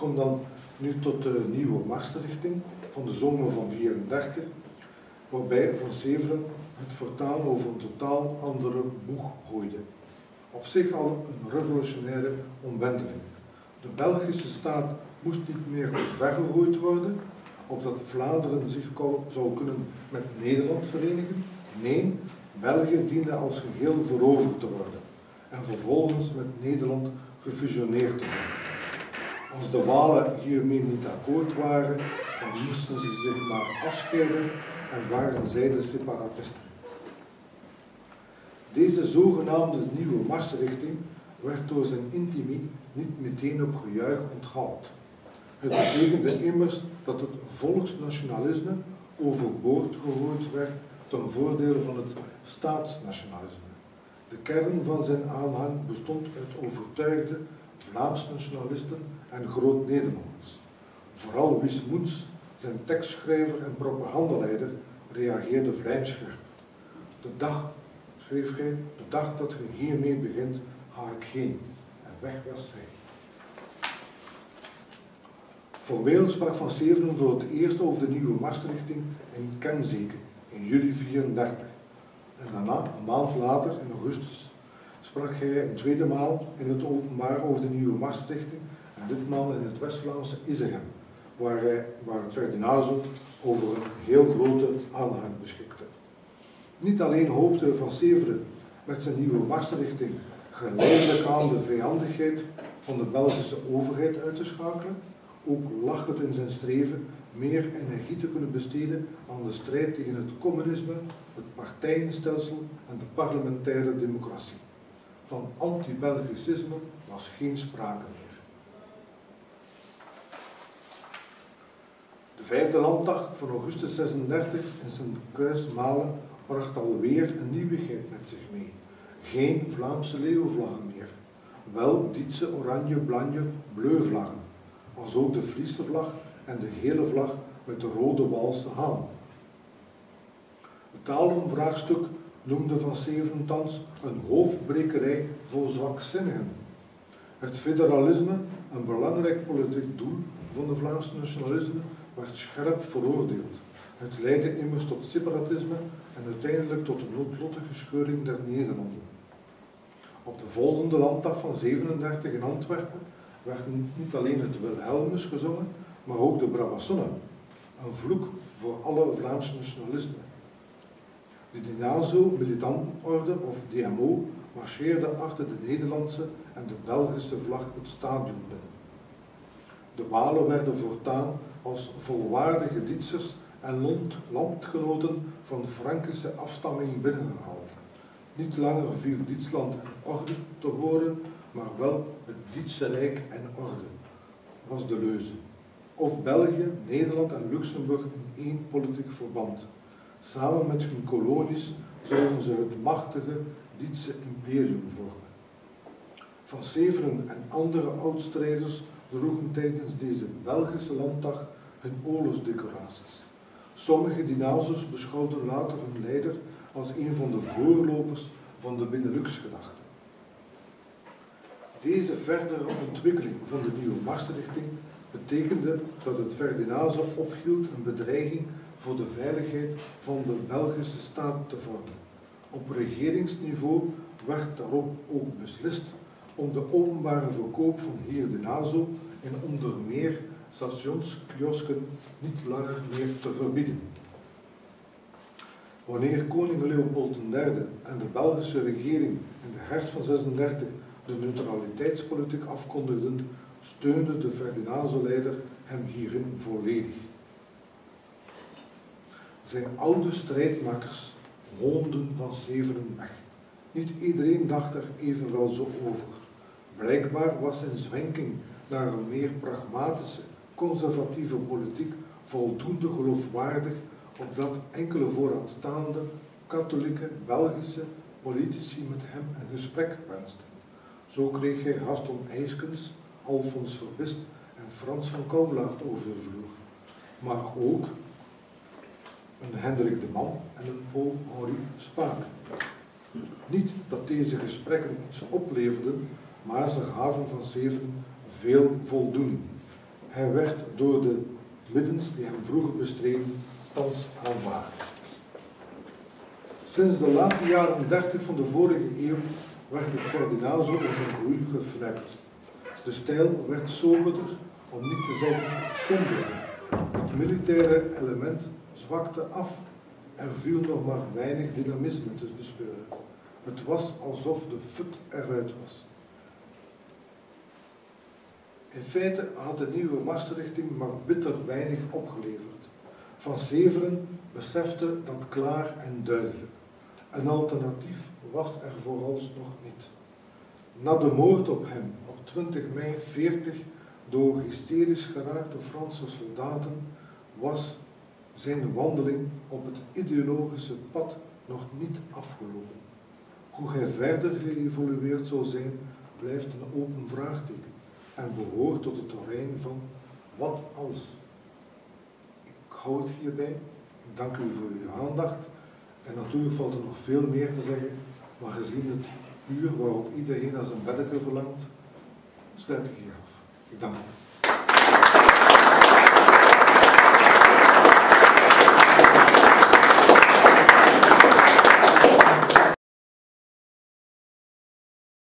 kom dan nu tot de nieuwe marsrichting van de zomer van 1934, waarbij Van Severen het fortuin over een totaal andere boeg gooide. Op zich al een revolutionaire omwenteling. De Belgische staat moest niet meer vergegooid worden, opdat Vlaanderen zich zou kunnen met Nederland verenigen. Nee, België diende als geheel veroverd te worden en vervolgens met Nederland gefusioneerd te worden. Als de Walen hiermee niet akkoord waren, dan moesten ze zich maar afscheiden en waren zij de separatisten. Deze zogenaamde nieuwe marsrichting werd door zijn intimi niet meteen op gejuich onthaald. Het betekende immers dat het volksnationalisme overboord gegooid werd ten voordele van het staatsnationalisme. De kern van zijn aanhang bestond uit overtuigde Vlaams nationalisten en Groot-Nederlanders. Vooral Wies Moens, zijn tekstschrijver en propagandaleider, reageerde vlijmscherp. De dag, schreef hij, de dag dat je hiermee begint, ga ik heen. En weg was hij. Formeel sprak Van Severen voor het eerst over de nieuwe marsrichting in Kenzeke in juli 1934. En daarna, een maand later, in augustus, sprak hij een tweede maal in het openbaar over de nieuwe marsrichting en ditmaal in het West-Vlaamse Isegem, waar het Ferdinazo over een heel grote aanhang beschikte. Niet alleen hoopte Van Severen met zijn nieuwe marsrichting geleidelijk aan de vijandigheid van de Belgische overheid uit te schakelen, ook lag het in zijn streven meer energie te kunnen besteden aan de strijd tegen het communisme, het partijenstelsel en de parlementaire democratie. Van anti-Belgicisme was geen sprake meer. De vijfde landdag van augustus 36 in Sint-Kruis-Malen bracht alweer een nieuwigheid met zich mee. Geen Vlaamse leeuwvlaggen meer, wel Dietse oranje-blanje-bleu vlaggen, als ook de Friese vlag en de hele vlag met de rode Waalse haan. Het talenvraagstuk noemde Van Severen thans een hoofdbrekerij voor zwakzinnigen. Het federalisme, een belangrijk politiek doel van de Vlaamse nationalisme, werd scherp veroordeeld. Het leidde immers tot separatisme en uiteindelijk tot de noodlottige scheuring der Nederlanden. Op de volgende landdag van 37 in Antwerpen werd niet alleen het Wilhelmus gezongen, maar ook de Brabançonne, een vloek voor alle Vlaamse nationalisme. De Dinazo-militantenorde, of DMO, marcheerde achter de Nederlandse en de Belgische vlag het stadion binnen. De Walen werden voortaan als volwaardige Dietsers en landgenoten van Frankische afstamming binnengehaald. Niet langer viel Dietsland en orde te horen, maar wel het Dietse Rijk en orde, was de leuze. Of België, Nederland en Luxemburg in één politiek verband. Samen met hun kolonies zouden ze het machtige Dietse imperium vormen. Van Severen en andere oudstrijders droegen tijdens deze Belgische landdag hun oorlogsdecoraties. Sommige Dinazo's beschouwden later hun leider als een van de voorlopers van de Benelux-gedachte. Deze verdere ontwikkeling van de nieuwe marsrichting betekende dat het Ferdinazo ophield een bedreiging voor de veiligheid van de Belgische staat te vormen. Op regeringsniveau werd daarop ook beslist om de openbare verkoop van Heer-de-Nazo en onder meer stationskiosken niet langer meer te verbieden. Wanneer koning Leopold III en de Belgische regering in de herfst van 36 de neutraliteitspolitiek afkondigden, steunde de Ferdinazo-leider hem hierin volledig. Zijn oude strijdmakers woonden Van Severen weg. Niet iedereen dacht er evenwel zo over. Blijkbaar was zijn zwenking naar een meer pragmatische, conservatieve politiek voldoende geloofwaardig, opdat enkele vooraanstaande katholieke Belgische politici met hem een gesprek wensten. Zo kreeg hij Gaston Eyskens, Alfons Verbist en Frans van Kouwelaert over de vloer. Maar ook een Hendrik de Man en een Paul-Henri Spaak. Niet dat deze gesprekken iets opleverden, maar ze gaven Van Severen veel voldoening. Hij werd door de middens die hem vroeger bestreden, thans aanvaard. Sinds de late jaren 30 van de vorige eeuw werd het Ferdinando in zijn groei geflept. De stijl werd soberder, om niet te zeggen somberder. Het militaire element zwakte af. Er viel nog maar weinig dynamisme te bespeuren. Het was alsof de fut eruit was. In feite had de nieuwe marsrichting maar bitter weinig opgeleverd. Van Severen besefte dat klaar en duidelijk. Een alternatief was er vooralsnog niet. Na de moord op hem op 20 mei 40 door hysterisch geraakte Franse soldaten was zijn wandeling op het ideologische pad nog niet afgelopen. Hoe hij verder geëvolueerd zou zijn, blijft een open vraagteken en behoort tot het terrein van wat als. Ik hou het hierbij. Ik dank u voor uw aandacht. En natuurlijk valt er nog veel meer te zeggen, maar gezien het uur waarop iedereen naar zijn beddeke verlangt, sluit ik hier af. Ik dank u.